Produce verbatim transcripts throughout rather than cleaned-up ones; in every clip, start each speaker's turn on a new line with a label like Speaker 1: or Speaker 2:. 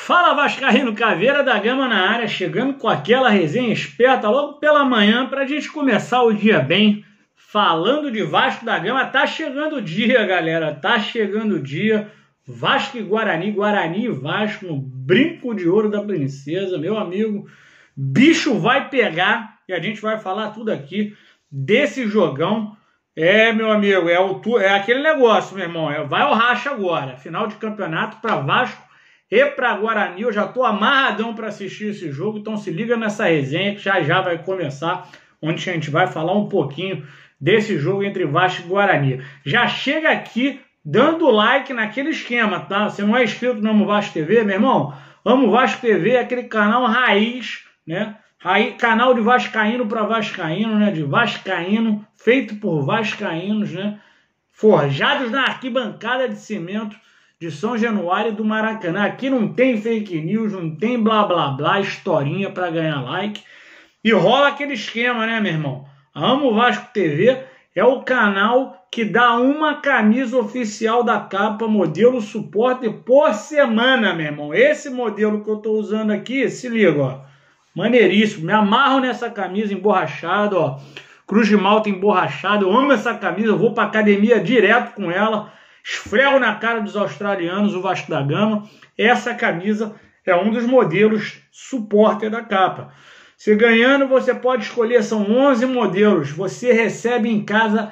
Speaker 1: Fala Vascaíno, Caveira da Gama na área, chegando com aquela resenha esperta logo pela manhã para a gente começar o dia bem, falando de Vasco da Gama. Tá chegando o dia, galera, tá chegando o dia. Vasco e Guarani, Guarani e Vasco no brinco de ouro da princesa, meu amigo. Bicho vai pegar e a gente vai falar tudo aqui desse jogão. É, meu amigo, é, o, é aquele negócio, meu irmão, é, vai ao racha agora. Final de campeonato para Vasco e para Guarani. Eu já tô amarradão para assistir esse jogo, então se liga nessa resenha que já já vai começar, onde a gente vai falar um pouquinho desse jogo entre Vasco e Guarani. Já chega aqui dando like naquele esquema, tá? Você não é inscrito no Amo Vasco T V, meu irmão? Amo Vasco T V é aquele canal raiz, né? Raiz, canal de vascaíno para vascaíno, né? De vascaíno, feito por vascaínos, né? Forjados na arquibancada de cimento de São Januário e do Maracanã. Aqui não tem fake news, não tem blá blá blá, historinha para ganhar like. E rola aquele esquema, né, meu irmão? Amo Vasco T V é o canal que dá uma camisa oficial da capa, modelo suporte por semana, meu irmão. Esse modelo que eu tô usando aqui, se liga, ó. Maneiríssimo. Me amarro nessa camisa emborrachada, ó. Cruz de malta emborrachada. Eu amo essa camisa, eu vou pra academia direto com ela. Esfrego na cara dos australianos o Vasco da Gama. Essa camisa é um dos modelos suporte da capa. Se ganhando, você pode escolher, são onze modelos. Você recebe em casa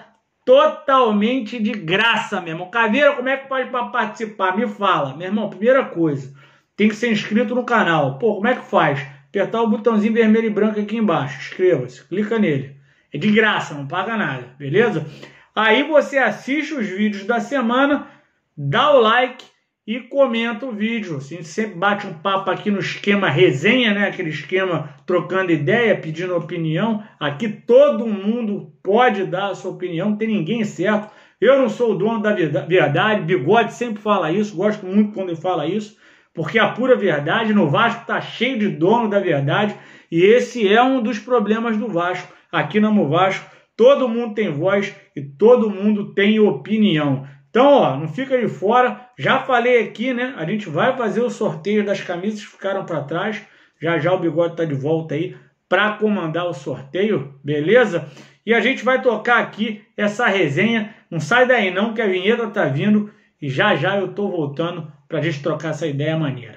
Speaker 1: totalmente de graça, meu irmão. Caveira, como é que pode participar? Me fala. Meu irmão, primeira coisa, tem que ser inscrito no canal. Pô, como é que faz? Apertar o botãozinho vermelho e branco aqui embaixo. Inscreva-se, clica nele. É de graça, não paga nada, beleza? Aí você assiste os vídeos da semana, dá o like e comenta o vídeo. Assim, a gente sempre bate um papo aqui no esquema resenha, né? Aquele esquema trocando ideia, pedindo opinião. Aqui todo mundo pode dar a sua opinião, não tem ninguém certo. Eu não sou o dono da verdade, Bigode sempre fala isso, gosto muito quando ele fala isso, porque a pura verdade, no Vasco tá cheio de dono da verdade, e esse é um dos problemas do Vasco. Aqui no Amo Vasco, todo mundo tem voz e todo mundo tem opinião. Então, ó, não fica de fora. Já falei aqui, né? A gente vai fazer o sorteio das camisas que ficaram para trás. Já já o Bigode tá de volta aí para comandar o sorteio, beleza? E a gente vai tocar aqui essa resenha. Não sai daí não, que a vinheta tá vindo e já já eu tô voltando pra gente trocar essa ideia maneira.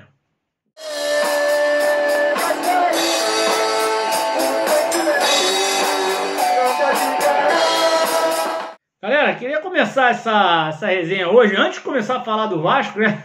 Speaker 1: Galera, queria começar essa, essa resenha hoje, antes de começar a falar do Vasco, né?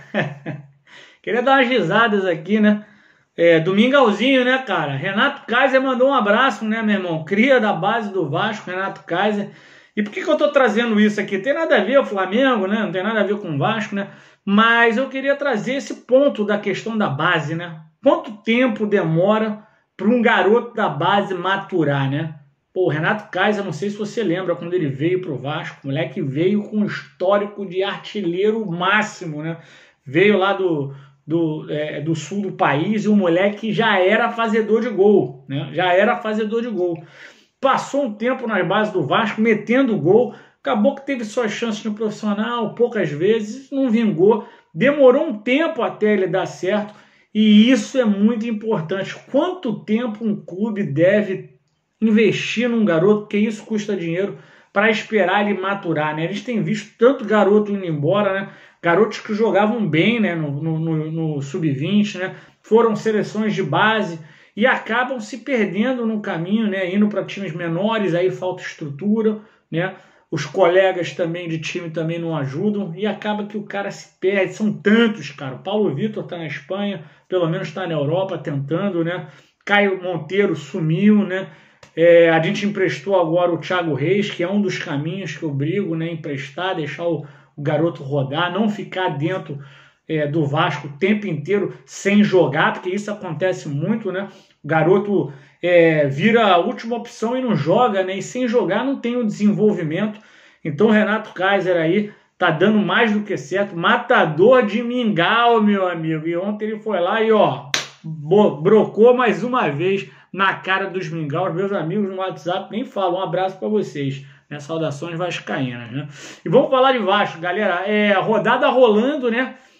Speaker 1: Queria dar umas risadas aqui, né? É, do Mingauzinho, né, cara? Renato Kaiser mandou um abraço, né, meu irmão? Cria da base do Vasco, Renato Kaiser. E por que que eu tô trazendo isso aqui? Tem nada a ver com o Flamengo, né? Não tem nada a ver com o Vasco, né? Mas eu queria trazer esse ponto da questão da base, né? Quanto tempo demora para um garoto da base maturar, né? Pô, o Renato Kaiser, não sei se você lembra, quando ele veio pro Vasco, o moleque veio com um histórico de artilheiro máximo, né? Veio lá do, do, é, do sul do país e o moleque já era fazedor de gol, né? Já era fazedor de gol. Passou um tempo nas bases do Vasco, metendo gol, acabou que teve suas chances no profissional, poucas vezes, não vingou. Demorou um tempo até ele dar certo e isso é muito importante. Quanto tempo um clube deve investir num garoto, porque isso custa dinheiro, para esperar ele maturar, né? A gente tem visto tanto garoto indo embora, né? Garotos que jogavam bem, né? No, no, no, no sub vinte, né? Foram seleções de base e acabam se perdendo no caminho, né? Indo para times menores, aí falta estrutura, né? Os colegas também de time também não ajudam e acaba que o cara se perde. São tantos, cara. O Paulo Vitor tá na Espanha, pelo menos está na Europa tentando, né? Caio Monteiro sumiu, né? É, a gente emprestou agora o Thiago Reis, que é um dos caminhos que eu brigo, né? Emprestar, deixar o, o garoto rodar, não ficar dentro é, do Vasco o tempo inteiro sem jogar, porque isso acontece muito, né? O garoto é, vira a última opção e não joga, né? E sem jogar não tem o desenvolvimento. Então o Renato Kaiser aí tá dando mais do que certo. Matador de mingau, meu amigo. E ontem ele foi lá e, ó, brocou mais uma vez na cara dos mingaus. Meus amigos no WhatsApp nem falam. Um abraço para vocês, né? Saudações vascaínas, né? E vamos falar de Vasco, galera. É, rodada rolando, né?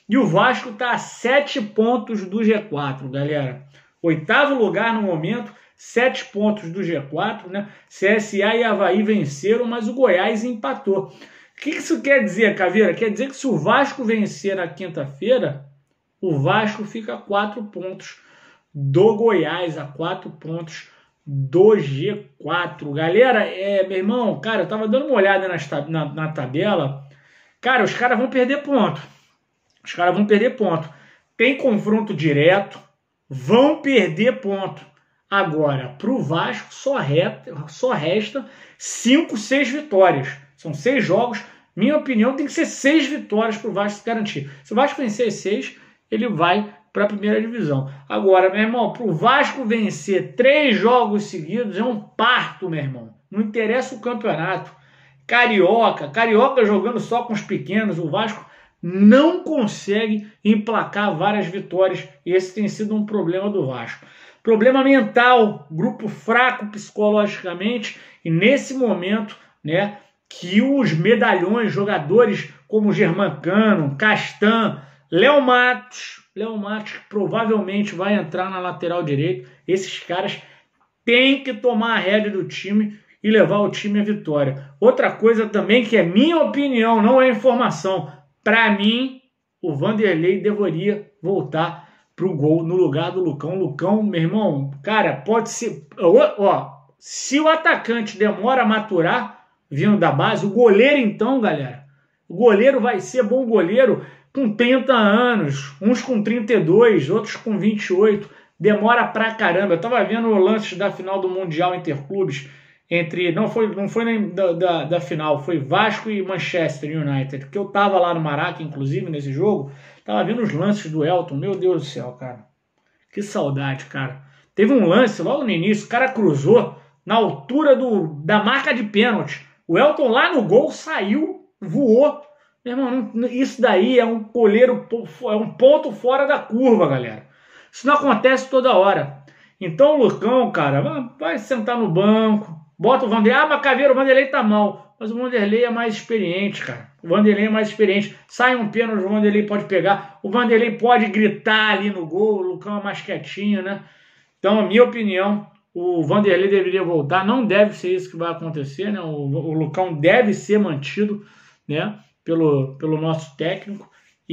Speaker 1: E o Vasco está a sete pontos do G quatro, galera. Oitavo lugar no momento, sete pontos do G quatro, né? C S A e Avaí venceram, mas o Goiás empatou. O que isso quer dizer, Caveira? Quer dizer que se o Vasco vencer na quinta-feira, o Vasco fica a quatro pontos do Goiás, a quatro pontos do G quatro. Galera, é, meu irmão, cara, eu tava dando uma olhada nas, na, na tabela. Cara, os caras vão perder ponto. Os caras vão perder ponto. Tem confronto direto, vão perder ponto. Agora, para o Vasco, só, reta, só resta cinco, seis vitórias. São seis jogos. Minha opinião, tem que ser seis vitórias para o Vasco se garantir. Se o Vasco vencer seis, ele vai para a primeira divisão. Agora, meu irmão, para o Vasco vencer três jogos seguidos é um parto, meu irmão. Não interessa o campeonato. Carioca, Carioca jogando só com os pequenos, o Vasco não consegue emplacar várias vitórias. Esse tem sido um problema do Vasco. Problema mental, grupo fraco psicologicamente, e nesse momento, né, que os medalhões, jogadores como Germancano, Castan, Léo Matos, Léo Matos que provavelmente vai entrar na lateral direita, esses caras têm que tomar a rédea do time e levar o time à vitória. Outra coisa também, que é minha opinião, não é informação, para mim, o Vanderlei deveria voltar pro gol no lugar do Lucão. Lucão, meu irmão, cara, pode ser... Ó, ó, se o atacante demora a maturar, vindo da base, o goleiro então, galera, o goleiro vai ser bom goleiro com trinta anos, uns com trinta e dois, outros com vinte e oito, demora pra caramba. Eu tava vendo o lance da final do Mundial Interclubes, entre, não foi, não foi nem da, da, da final, foi Vasco e Manchester United, que eu tava lá no Maraca, inclusive, nesse jogo, tava vendo os lances do Elton, meu Deus do céu, cara, que saudade, cara. Teve um lance logo no início, o cara cruzou na altura do, da marca de pênalti, o Elton lá no gol saiu, voou. Meu irmão, isso daí é um goleiro, é um ponto fora da curva, galera. Isso não acontece toda hora. Então o Lucão, cara, vai, vai sentar no banco, bota o Vanderlei. Ah, mas Caveira, o Vanderlei tá mal. Mas o Vanderlei é mais experiente, cara. O Vanderlei é mais experiente. Sai um pênalti, o Vanderlei pode pegar. O Vanderlei pode gritar ali no gol. O Lucão é mais quietinho, né? Então, a minha opinião, o Vanderlei deveria voltar. Não deve ser isso que vai acontecer, né? O, o Lucão deve ser mantido, né? Pelo, pelo nosso técnico.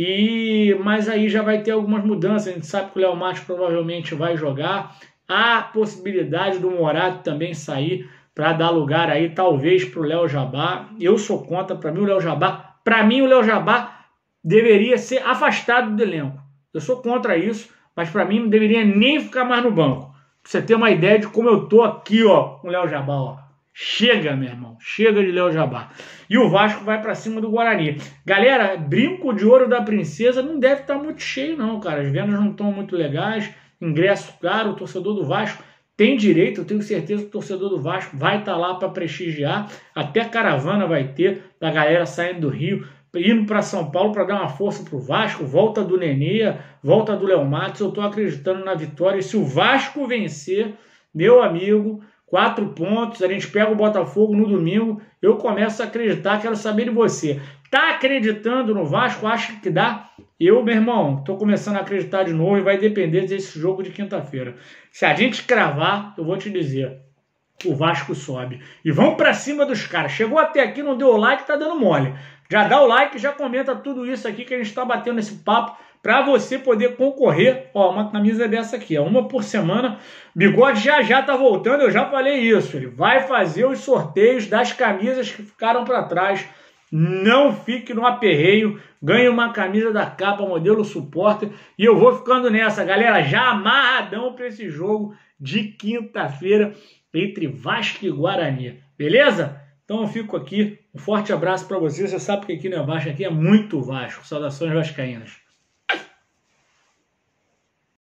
Speaker 1: E, mas aí já vai ter algumas mudanças. A gente sabe que o Léo Matos provavelmente vai jogar. Há possibilidade do Morato também sair para dar lugar aí, talvez, para o Léo Jabá. Eu sou contra. Para mim, o Léo Jabá, para mim, o Léo Jabá deveria ser afastado do elenco. Eu sou contra isso, mas para mim não deveria nem ficar mais no banco. Pra você ter uma ideia de como eu tô aqui, ó, com o Léo Jabá, ó. Chega, meu irmão. Chega de Léo Jabá. E o Vasco vai para cima do Guarani. Galera, brinco de ouro da princesa não deve estar muito cheio, não, cara. As vendas não estão muito legais. Ingresso caro. O torcedor do Vasco tem direito. Eu tenho certeza que o torcedor do Vasco vai estar lá para prestigiar. Até caravana vai ter da galera saindo do Rio, indo para São Paulo para dar uma força para o Vasco. Volta do Nenê, volta do Léo Matos. Eu estou acreditando na vitória. E se o Vasco vencer, meu amigo, quatro pontos, a gente pega o Botafogo no domingo, eu começo a acreditar, quero saber de você. Tá acreditando no Vasco? Acha que dá? Eu, meu irmão, tô começando a acreditar de novo e vai depender desse jogo de quinta-feira. Se a gente cravar, eu vou te dizer, o Vasco sobe. E vamos pra cima dos caras. Chegou até aqui, não deu o like, tá dando mole. Já dá o like, já comenta tudo isso aqui que a gente tá batendo esse papo, para você poder concorrer. Ó, uma camisa dessa aqui, ó, uma por semana. Bigode já já tá voltando, eu já falei isso. Ele vai fazer os sorteios das camisas que ficaram para trás. Não fique no aperreio. Ganhe uma camisa da capa, modelo supporter. E eu vou ficando nessa, galera, já amarradão para esse jogo de quinta-feira entre Vasco e Guarani. Beleza? Então eu fico aqui. Um forte abraço para você. Você sabe que aqui não é Vasco, aqui é muito Vasco. Saudações vascaínas.